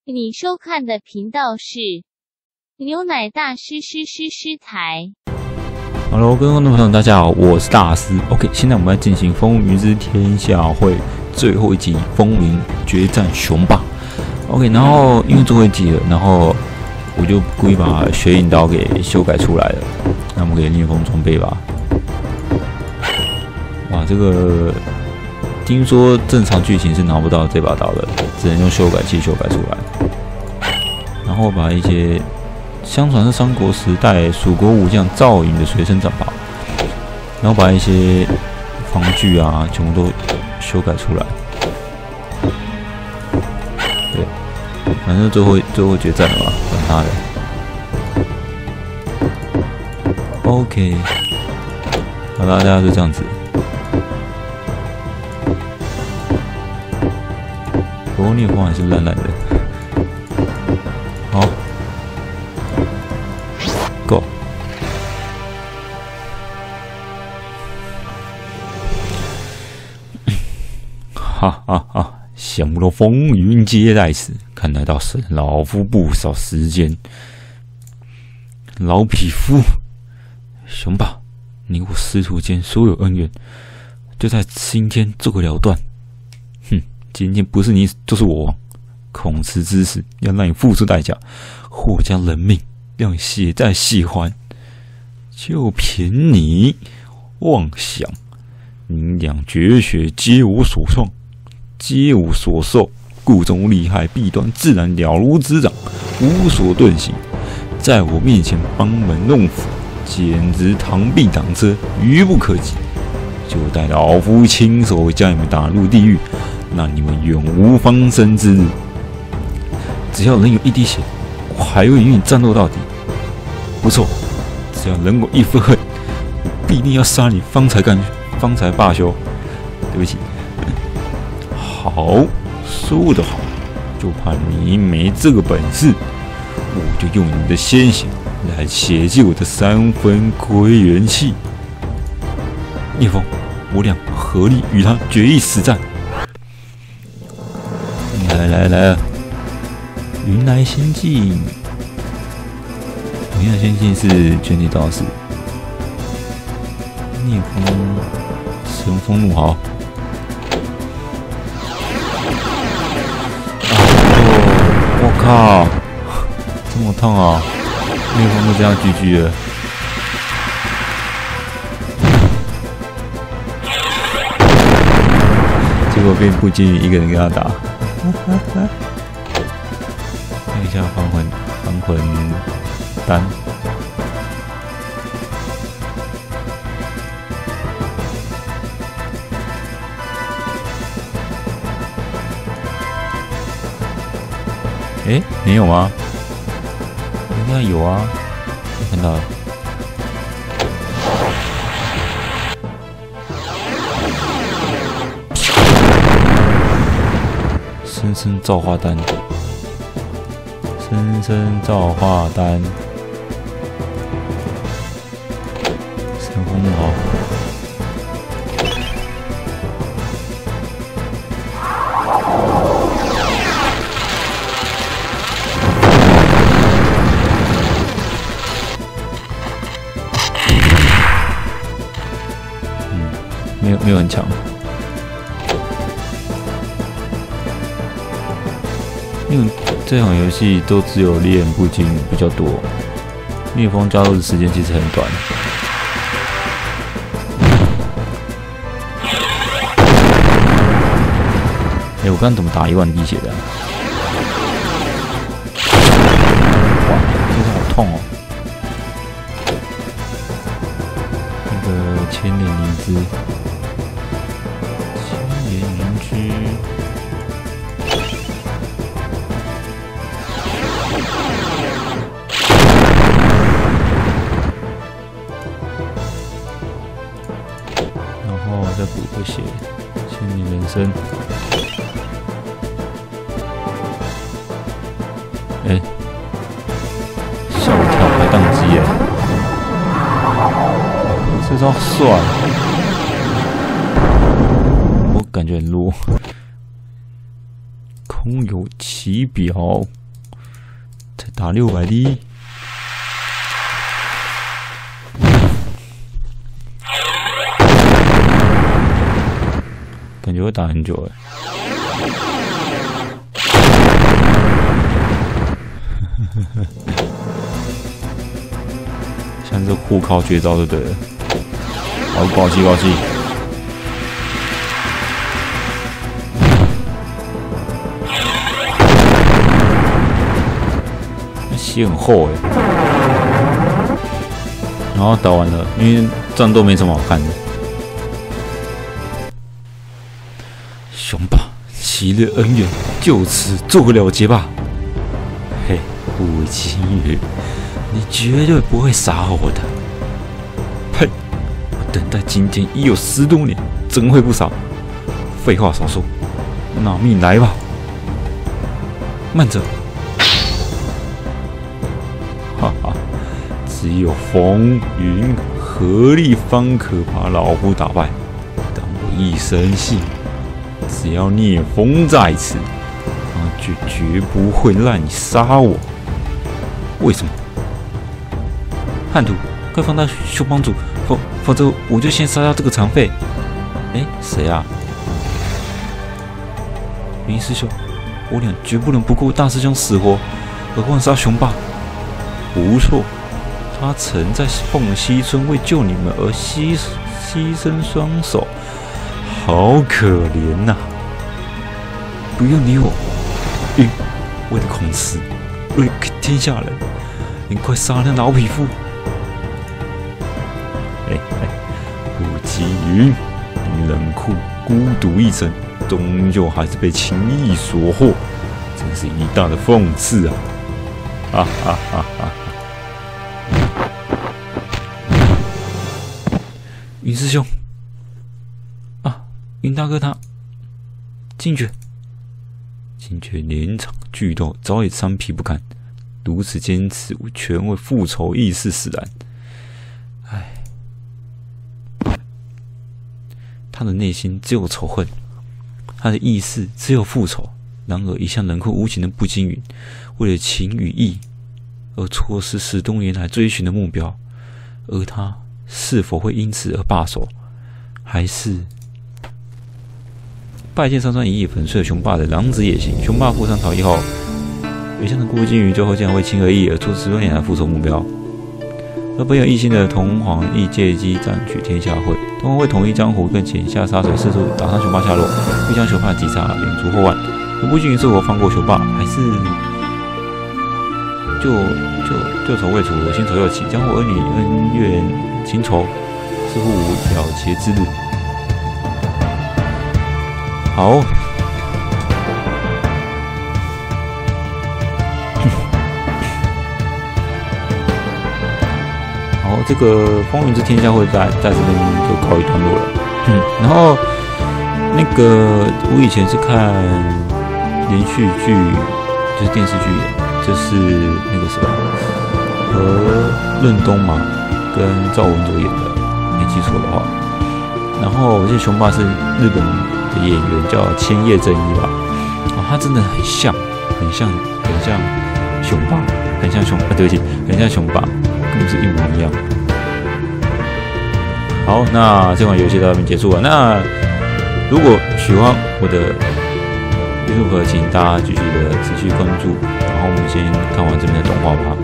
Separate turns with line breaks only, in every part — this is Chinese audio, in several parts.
你收看的频道是牛奶大师台。
Hello， 各位观众朋友，大家好，我是大师。OK， 现在我们要进行《风云之天下会》最后一集《风云决战雄霸》。OK， 然后因为最后一集了，然后我就故意把血影刀给修改出来了。那我们给逆风装备吧。哇，这个听说正常剧情是拿不到这把刀的，只能用修改器修改出来。然后把一些相传是三国时代蜀国武将赵云的随身战袍，然后把一些防具啊全部都修改出来。对，反正最后决战了嘛，管他的。OK， 好啦，大家就这样子。不过逆风还是烂烂的。好 ，Go！ 哈哈哈！想不到风云皆在此，看来倒省老夫不少时间。老匹夫，雄霸，你我师徒间所有恩怨，就在今天做个了断。哼，今天不是你就是我亡。孔慈之死，要让你付出代价，或将人命，让你血债血还。就凭你妄想，你俩绝学皆我所创，皆我所授，故中利害弊端自然了如指掌，无所遁形。在我面前班门弄斧，简直螳臂挡车，愚不可及。就待老夫亲手将你们打入地狱，让你们永无翻身之日。只要能有一滴血，我还会与你战斗到底。不错，只要能有一分恨，我必定要杀你方才罢休。对不起。好，说得好，就怕你没这个本事，我就用你的鲜血来血祭我的三分归元气。聂风，我俩合力与他决一死战。来！云来仙境，云来仙境是卷地道士，逆风神风怒嚎。我靠，这么痛啊！逆风就这样GG了。结果被步惊云一个人跟他打。看一下还魂丹。没有吗？应该有啊，我看到了。深深造化丹，深深造化丹，神风怒嚎。没有很强。因为这场游戏都只有练步惊云比较多，逆风加入的时间其实很短。我刚怎么打1万滴血的？哇，这个好痛哦！那个千年灵芝，千年灵芝。再补个血，千年人参。吓我一跳，还宕机耶！这招帅，我感觉很弱。空空有其表，才打600滴。感觉会打很久像是互靠绝招就对了。好，爆气！血很厚然后打完了，因为战斗没什么好看的。雄霸，昔日恩怨就此做个了结吧。嘿，武金羽，你绝对不会杀我的。呸！我等待今天已有10多年，怎会不杀？废话少说，拿命来吧！慢着。哈哈，只有风云合力方可把老夫打败。但我一生信，只要聂风在此，他绝不会让你杀我。为什么？汉图，快放他修帮主，否则我就先杀掉这个残废。谁啊？云师兄，我俩绝不能不顾大师兄死活，何况杀雄霸。不错，他曾在凤溪村为救你们而牺牲双手，好可怜呐！不用理我，为了孔慈，为了天下人，你快杀那老匹夫！武吉云，你冷酷孤独一生，终究还是被情义所惑，真是一大的讽刺啊！哈哈哈哈！云师兄云大哥他惊觉连场巨斗早已伤疲不堪，如此坚持全为复仇意识使然。他的内心只有仇恨，他的意识只有复仇。然而一向冷酷无情的步惊云，为了情与义而错失10多年来追寻的目标，而他是否会因此而罢手，还是拜见上川一役粉碎了雄霸的狼子野心？雄霸负伤逃逸后，北向的顾金鱼最后竟然为情和义而错10多年来复仇目标。而本有异心的同皇亦借机占取天下会，同皇会统一江湖，更遣下杀手四处打探雄霸下落，欲将雄霸击杀，远除后患。而步惊云是否放过雄霸，还是旧仇未除，新仇又起？江湖儿女恩怨情仇，似乎无了结之日。好，好，这个风云之天下会在这边就告一段落了。然后那个我以前是看连续剧，就是电视剧的，就是那个什么和润东嘛，跟赵文卓演的，没记错的话。然后我记得雄霸是日本的演员叫千叶真一吧，他真的很像雄霸，很像对不起，很像雄霸，根本是一模一样。好，那这款游戏到这边结束了。那如果喜欢我的 YouTube， 请大家继续的持续关注。然后我们先看完这边的动画吧。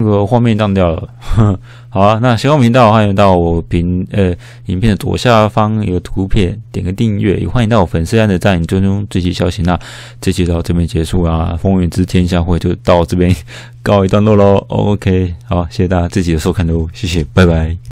个画面当掉了。好啊，那喜欢频道欢迎到我影片的左下方有图片，点个订阅，也欢迎到我粉丝团的赞，追踪最新消息。那这期到这边结束啦，风云之天下会就到这边告一段落咯。OK， 好，谢谢大家这集的收看喽，谢谢，拜拜。